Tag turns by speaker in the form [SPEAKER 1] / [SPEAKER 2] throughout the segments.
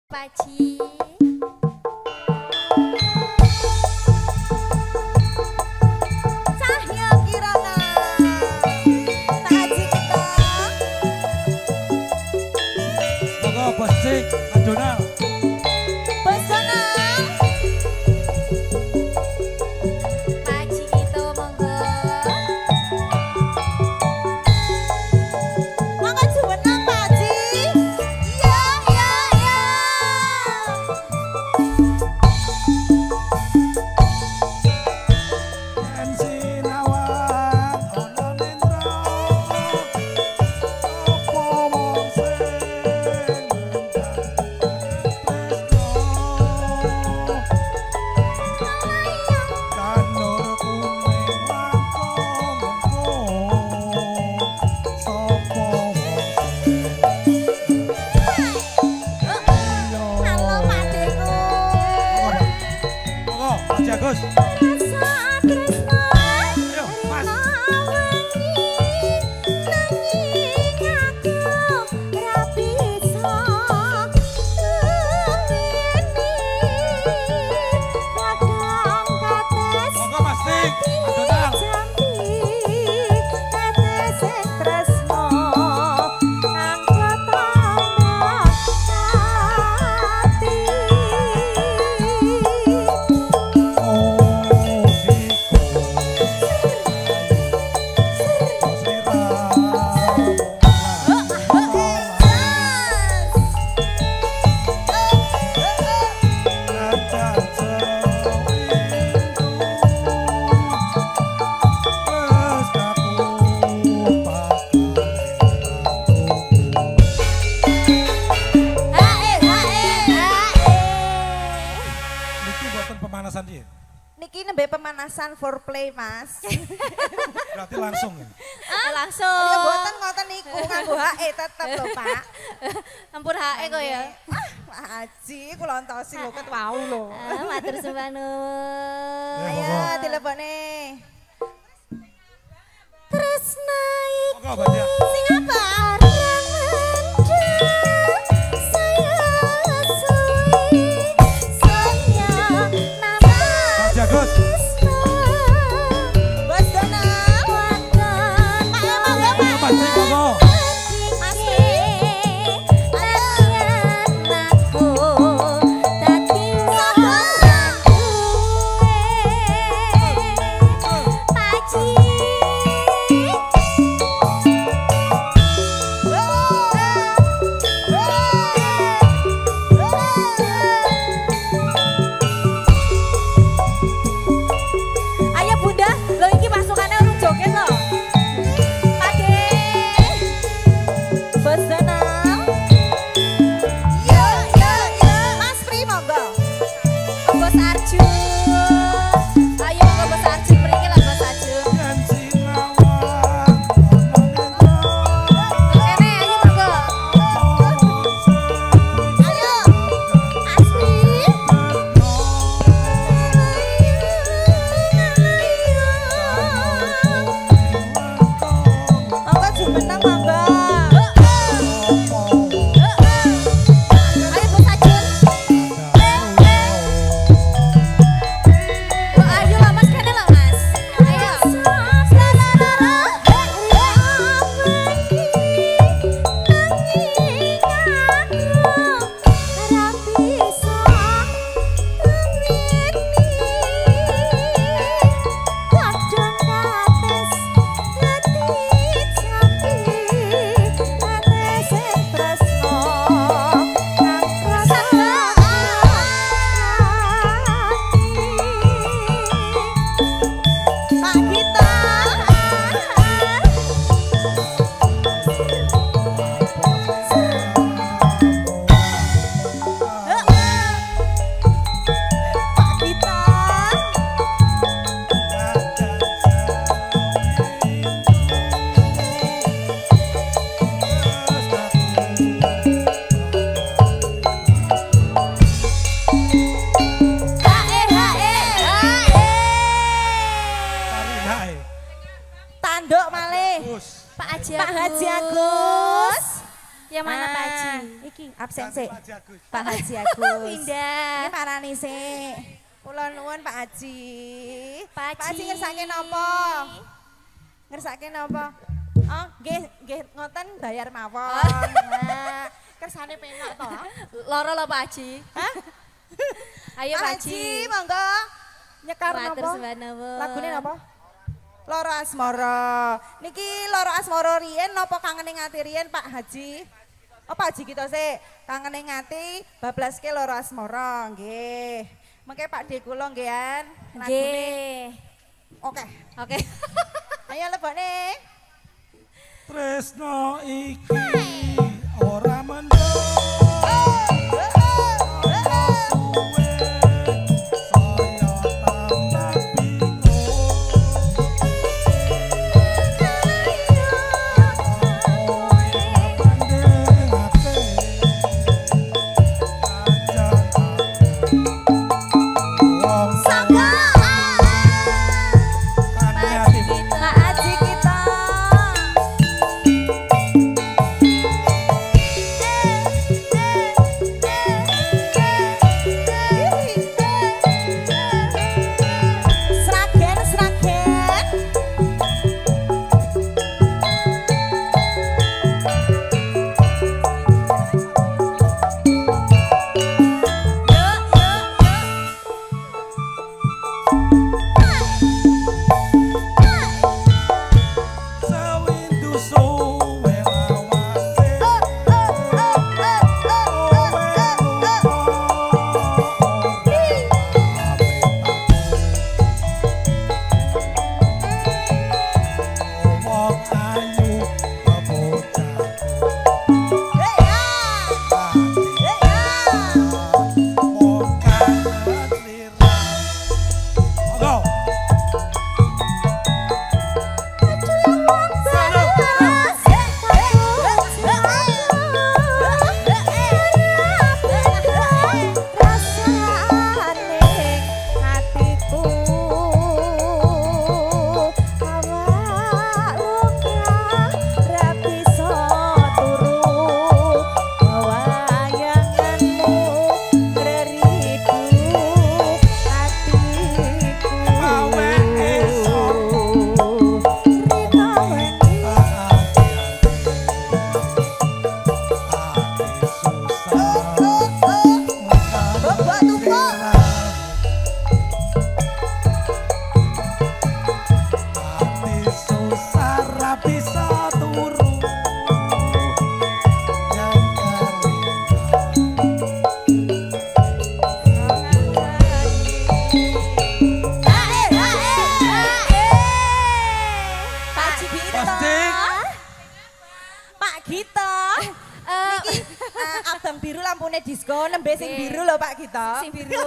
[SPEAKER 1] Paci. Cahya Kirana. Tak aji kita.
[SPEAKER 2] Monggo Bos Cik, Donal.
[SPEAKER 1] Bos Donal. Paci kita monggo. Monggo juwenang Paci. Iya, iya, iya.
[SPEAKER 2] Yen sinawang ana nendra, apa wong sing kan nur kuning langkung sapa wong
[SPEAKER 1] Halo Pakciku.
[SPEAKER 2] monggo Mas Agus.
[SPEAKER 1] Rasa tresno.
[SPEAKER 2] Ayo Mas. Monggo Mas Tik, Donal. Pemanasan dia.
[SPEAKER 3] Niki nembe pemanasan foreplay, Mas.
[SPEAKER 2] Berarti langsung ya.
[SPEAKER 1] Langsung.
[SPEAKER 3] Ya mboten ngoten niku nganggo HE tetep lho, Pak.
[SPEAKER 1] Ampun HE kok ya.
[SPEAKER 3] Pak Haji kula entosi lho ket wau lho.
[SPEAKER 1] Matur sembah nuwun.
[SPEAKER 3] Ayo telepone.
[SPEAKER 1] Tresna
[SPEAKER 2] Monggo Mbak.
[SPEAKER 3] Sing apa?
[SPEAKER 2] Mas Agus.
[SPEAKER 3] Bos Donal.
[SPEAKER 2] Monggo Mas Cik, monggo.
[SPEAKER 3] Absen sik.
[SPEAKER 2] Pak Haji Agus.
[SPEAKER 3] Pak Haji Agus.
[SPEAKER 4] Pindah.
[SPEAKER 3] Ini parani sik. Kula nuwun Pak Haji.
[SPEAKER 4] Pak Haji.
[SPEAKER 3] ngersake napa? Ngersake napa? Oh, nggih ngoten bayar mawon. Nah, kersane penak to.
[SPEAKER 4] Loro lho Pak Haji.
[SPEAKER 3] Hah?
[SPEAKER 4] Ayo Pak Haji.
[SPEAKER 3] Monggo. Nyekar
[SPEAKER 4] Matur
[SPEAKER 3] napa?
[SPEAKER 4] suwun nuwun.
[SPEAKER 3] Lagune napa? Loro Asmara. Niki Loro Asmara riyen napa kangene ngati riyen Pak Haji? Oh Pak Haji kita sik kangene ngati bablaske Loro Asmara nggih. Mengke Pak D kula nggih.
[SPEAKER 4] Nggih.
[SPEAKER 3] Oke.
[SPEAKER 4] Oke.
[SPEAKER 3] Ayo lebone.
[SPEAKER 2] Tresno iki ora mendem.
[SPEAKER 3] Pak Haji kita. Sragen, sragen.
[SPEAKER 2] Sawindu suwe lawase. Wong ayu bebocah. Wong kangen lirang. Monggo.
[SPEAKER 3] Pak Gita. Niki abang biru lampune disco, nembe sing biru lho Pak Gita.
[SPEAKER 4] Sing biru.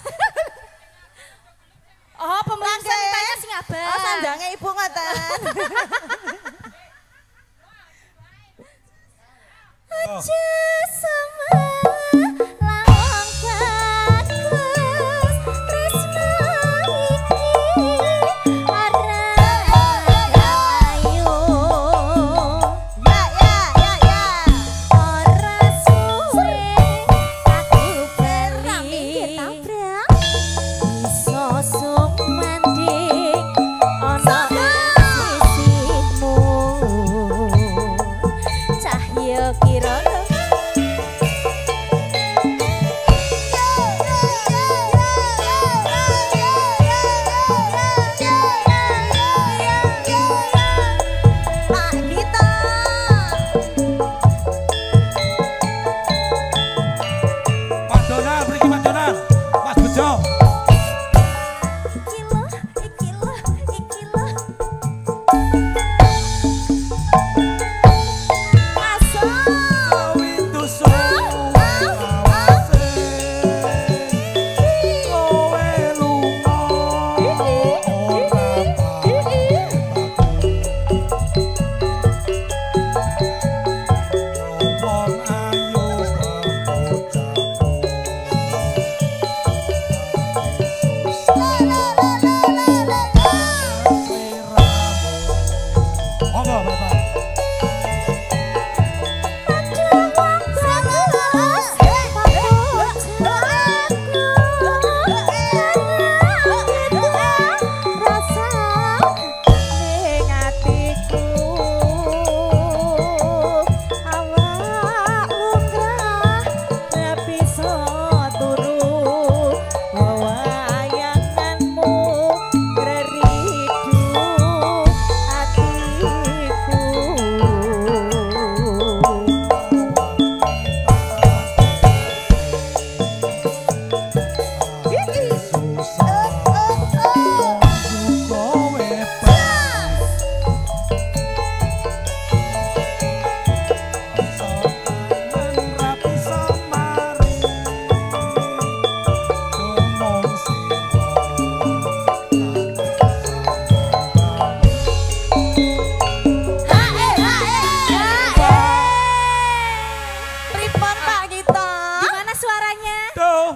[SPEAKER 4] Oh, pemungsan tanya sing abang.
[SPEAKER 3] Oh, sandange Ibu ngoten.
[SPEAKER 2] Aja
[SPEAKER 4] sama lawang bagus tresno iki arep ayu ora suwe aku beli iso sumanding ana sisimu cahya kirana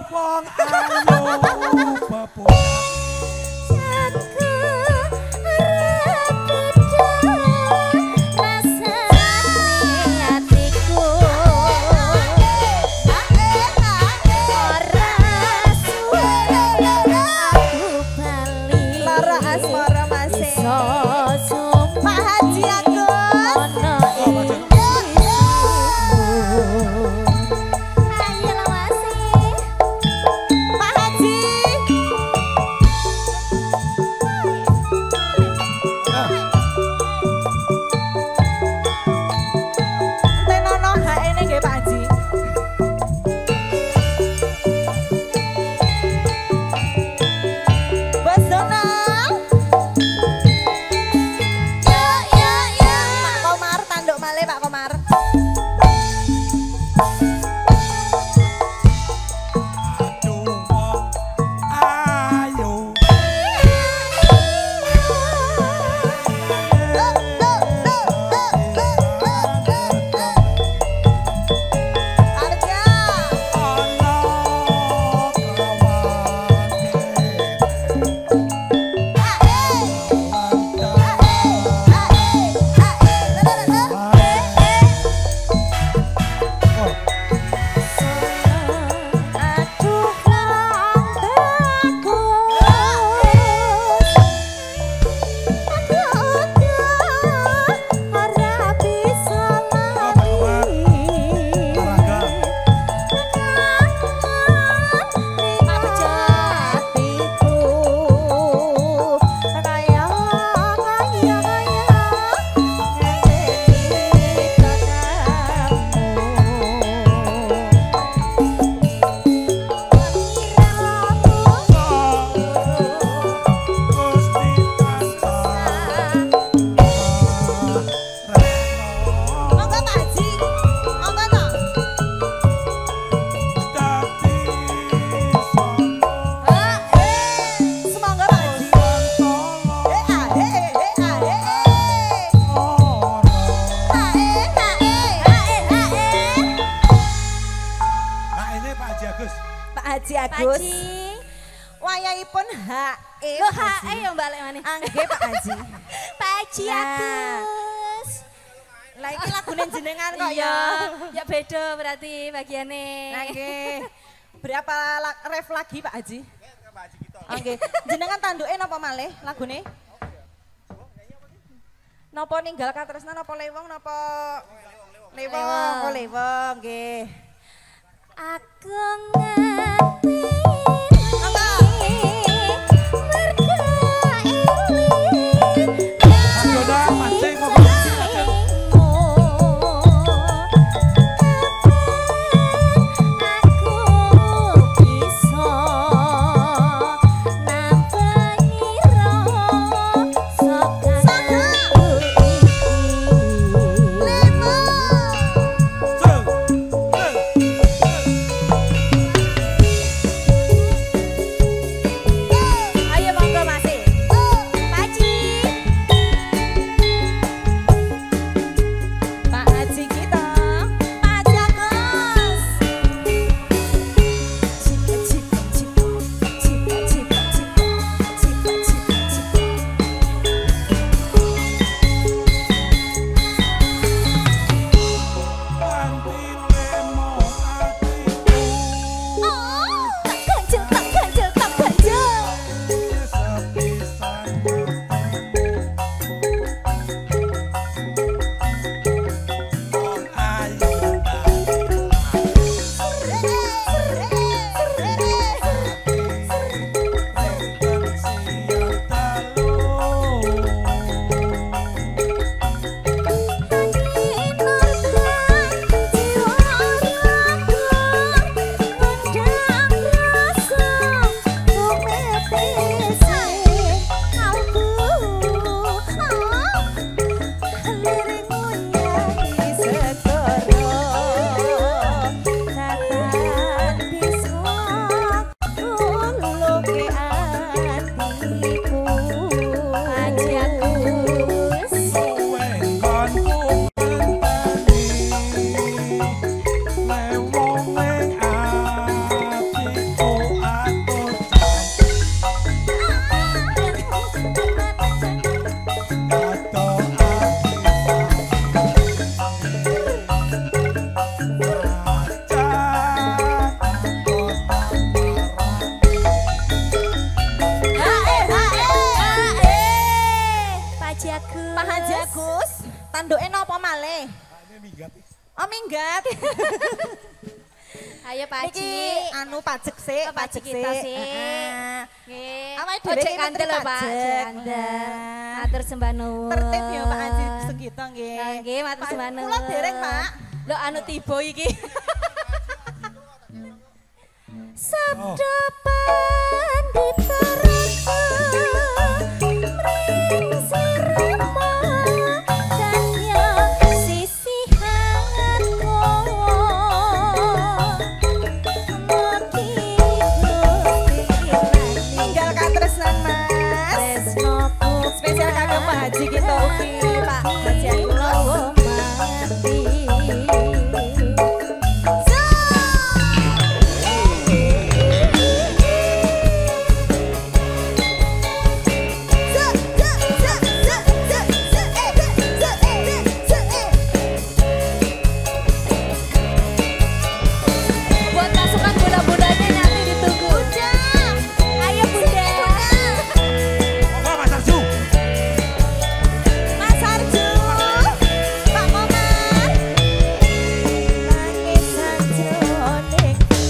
[SPEAKER 2] wong ayu bebocah.
[SPEAKER 4] Jago arep beda rasane atiku. Ora suwe aku bali.
[SPEAKER 3] Lara asmara masih.
[SPEAKER 4] Iso
[SPEAKER 3] Pak Haji Agus.
[SPEAKER 4] ono ing ayo lawase.
[SPEAKER 3] Pak Haji. Tenono HE ne nggih Pak Haji. Bos Donald. Pak Komar tanduk malih Pak Komar.
[SPEAKER 2] Aduh wong ayu.
[SPEAKER 3] Arja.
[SPEAKER 2] Ana
[SPEAKER 4] Aduh lambaku. Aku udah ora bisa lagi. Aku jatiku kaya
[SPEAKER 3] Monggo Pak Haji. Monggo to. Semangga Pak Haji. Pak Haji Agus. Wayahipun HE.
[SPEAKER 4] Loh, HE yang balik mana?
[SPEAKER 3] Nggih Pak Haji.
[SPEAKER 4] Pak Haji
[SPEAKER 3] Nah.
[SPEAKER 4] Agus.
[SPEAKER 3] Lah iki lagune jenengan kok
[SPEAKER 4] Iya,
[SPEAKER 3] ya.
[SPEAKER 4] ya beda berarti bagiannya.
[SPEAKER 3] Nah nggih. Berapa ref lagi Pak Haji? Nggih. Jenengan tanduke napa malih lagune? Napa ninggal katresnan napa lewong napa lewong? Oh lewong nggih.
[SPEAKER 4] Aku ngerti merga eling
[SPEAKER 2] Dona, mancing kok.
[SPEAKER 4] aku bisa nampangi rasa kangenku iki.
[SPEAKER 3] Tanduke napa malih?
[SPEAKER 2] Ini minggat.
[SPEAKER 3] Oh minggat.
[SPEAKER 4] Ayo Pak
[SPEAKER 3] Niki
[SPEAKER 4] Haji.
[SPEAKER 3] anu pajak sik,
[SPEAKER 4] Oh, pajak kita sik.
[SPEAKER 3] Heeh.
[SPEAKER 4] Nggih.
[SPEAKER 3] Awake
[SPEAKER 4] Oh,
[SPEAKER 3] dhewe
[SPEAKER 4] cek
[SPEAKER 3] iki
[SPEAKER 4] kandel lho, Pak.
[SPEAKER 3] pajak.
[SPEAKER 4] Cek kandel. Matur sembah nuwun.
[SPEAKER 3] Tertib ya Pak Haji segitu nggih.
[SPEAKER 4] Oh, nggih, matur sembah nuwun.
[SPEAKER 3] Kula dereng, Pak.
[SPEAKER 4] Lho anu tiba iki. Sabda pandita raka mring sirama daya sisihan kowo mugi Gusti
[SPEAKER 3] Tinggal katresnan Mas.
[SPEAKER 4] tresnoku
[SPEAKER 3] Spesial kagem Pak Haji kita ugi Pak Haji Agus.
[SPEAKER 4] mati. Buat pasukan bunda-bundanya nanti ditunggu. Ayo bunda.
[SPEAKER 2] Monggo Mas Arju.
[SPEAKER 3] Mas Arju, Pak Komar. Langit sanjone.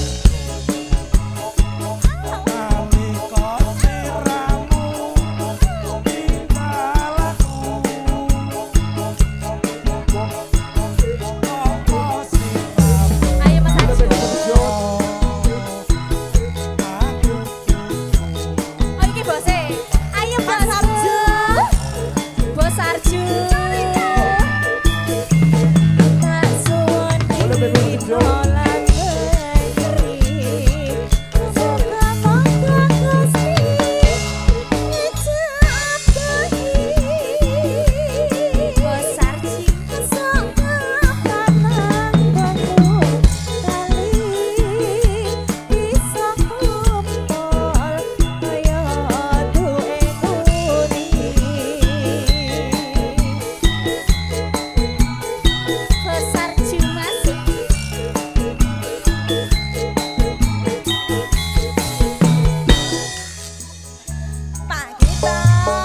[SPEAKER 2] Nalika siramu tinggalku. Apa sifat
[SPEAKER 4] Ayo Mas Arju. Oh iki bose. Ayo Bos Arju. Bos Arju. Tak suwun iki olan negeri. Suka monggo Gusti ngejatahi. Bos Arji sok panang bangku kali bisa kumpul kaya duwe muni. Bos Arji masih
[SPEAKER 3] Pak kita.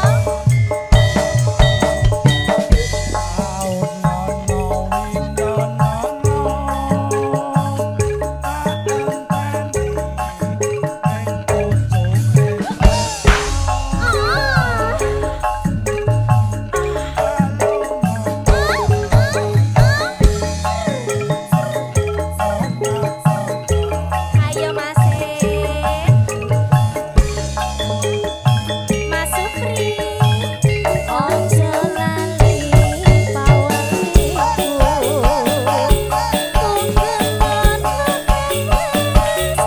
[SPEAKER 4] Ayo Mas Mas Sukri ojo lali pawetiku tungguan wis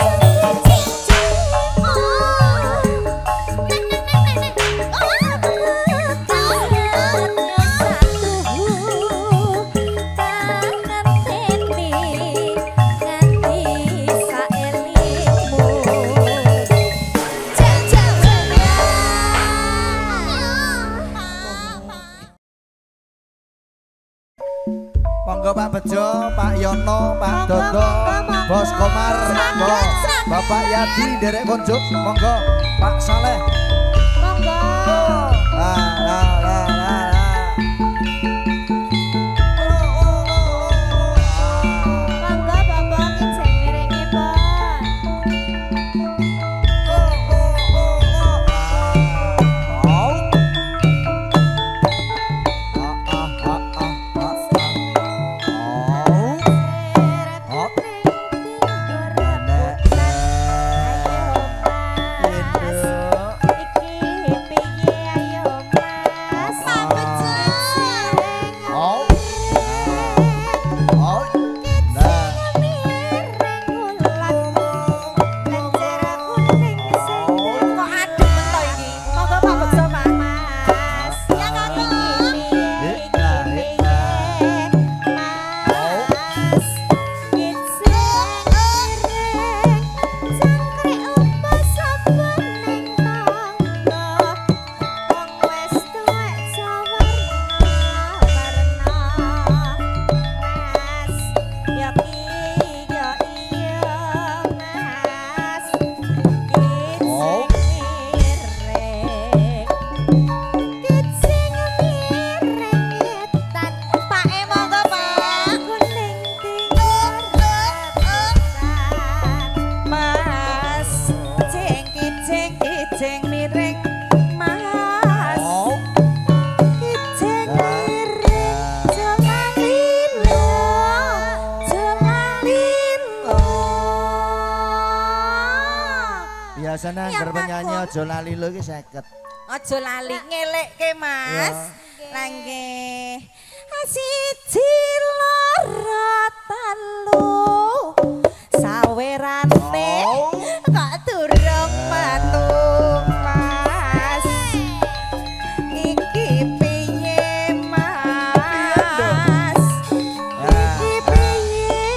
[SPEAKER 5] Monggo Pak Bejo, Pak Yono, Pak Dodo, Bos Komar, monggo Bapak Yadi, derek konjuk, monggo Pak Saleh.
[SPEAKER 3] Monggo.
[SPEAKER 5] Lah lah lah lah lah.
[SPEAKER 3] Monggo Bapak ngejeng miringi, Pak.
[SPEAKER 4] Iki piye ayo Mas?
[SPEAKER 3] Pak Bejo.
[SPEAKER 5] Biasanya anggar penyanyi aja lali lho iki 50.
[SPEAKER 3] Aja lali ngelekke Mas.
[SPEAKER 5] Ya.
[SPEAKER 3] Lah nggih. Siji loro telu sawerane kok durung metu Mas. Iki piye Mas? Iki piye?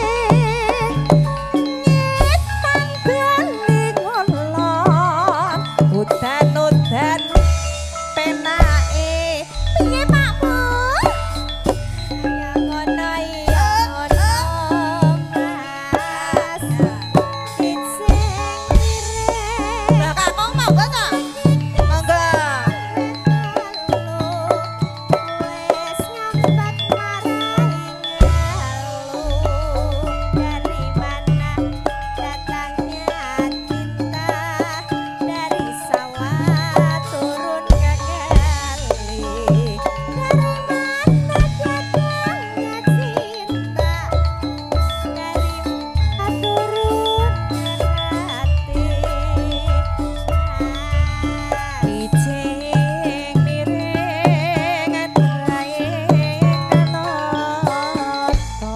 [SPEAKER 3] Nyet tanggane ngolong udan-udan penake piye Pakmu? Ya ngono ya ngono Mas. Ijeng mireng. Lah kakong monggo ta? Monggo. Wes nyambat maring ngalu. Dari mana datangnya cinta? Dari sawah turun ke kali. Dari mana datangnya cinta? Dari mana turun ke hati? Ijeng mireng atrae kanoto.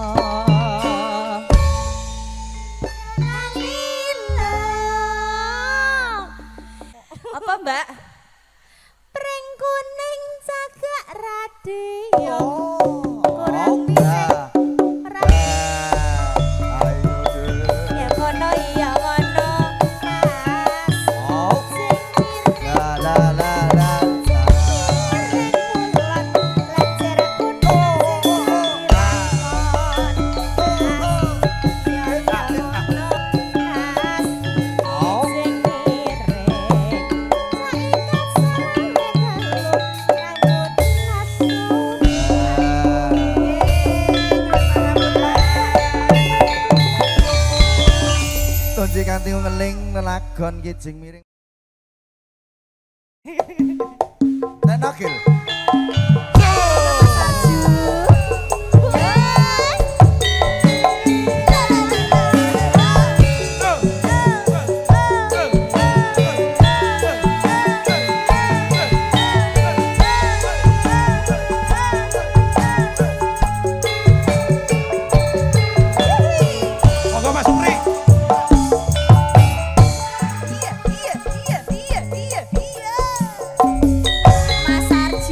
[SPEAKER 3] Apa Mbak? Pring kuning cagak radio. Kurang bisa
[SPEAKER 5] Ayo dulu.
[SPEAKER 3] ya kono iya kono Mas.
[SPEAKER 5] Oh.
[SPEAKER 3] Sing mireng
[SPEAKER 5] La la la la.
[SPEAKER 3] kulon lecer gunung
[SPEAKER 5] Oh.
[SPEAKER 3] sing mireng saikat sarane nganggut nafsu
[SPEAKER 5] Tonji kanthi ngeling lelagon kijing miring. Nek nagil.
[SPEAKER 2] Monggo Mas Supri.
[SPEAKER 3] Mas Arji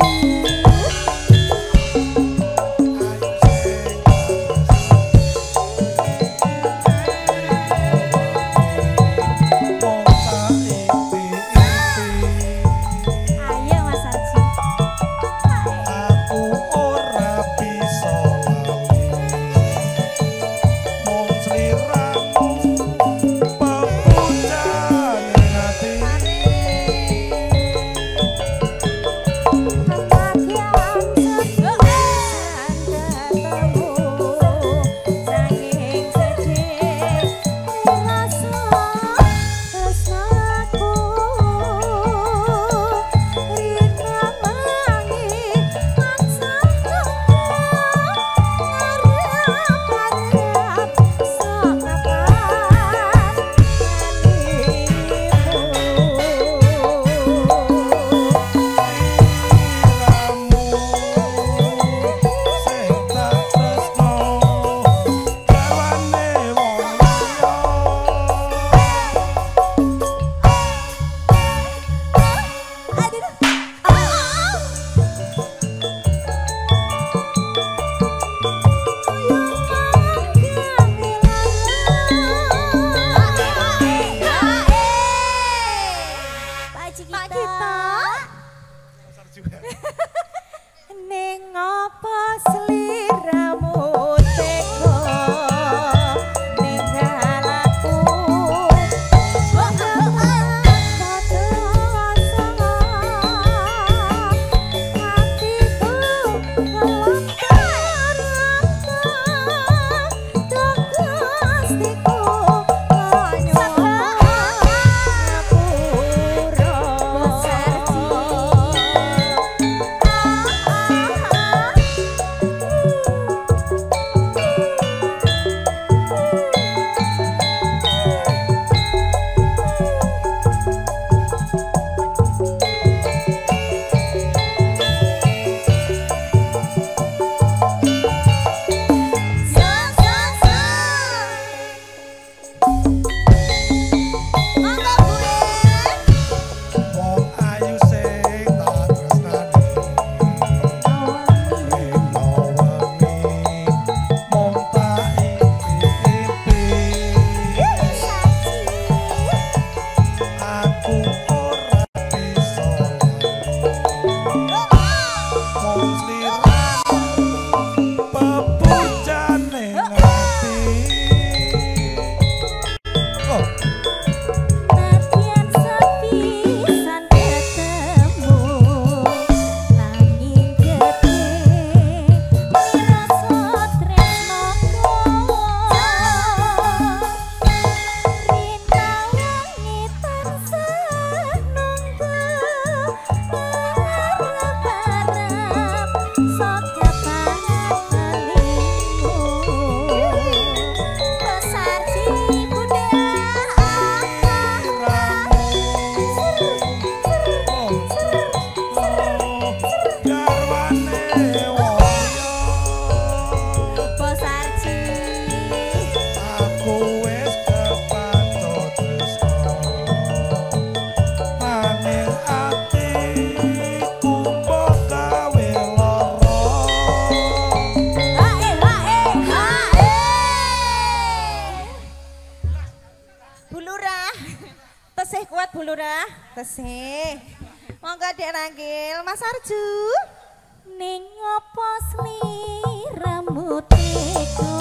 [SPEAKER 3] Tesih kuat bulura. Tesih. Monggo Dek Nangkil, Mas Arju.
[SPEAKER 4] Ning apa sliramu teko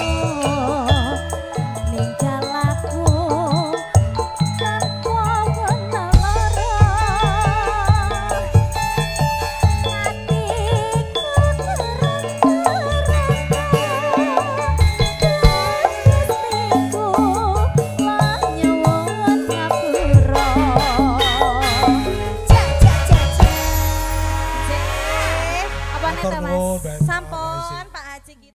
[SPEAKER 4] ninggalku tanpa wenelara atiku terang-terang lah nyuwun ngapura
[SPEAKER 3] Apa nek
[SPEAKER 2] Matur
[SPEAKER 3] ta,
[SPEAKER 2] nuwun,
[SPEAKER 3] Mas?
[SPEAKER 2] Mbak.
[SPEAKER 3] Sampun Pak Haji.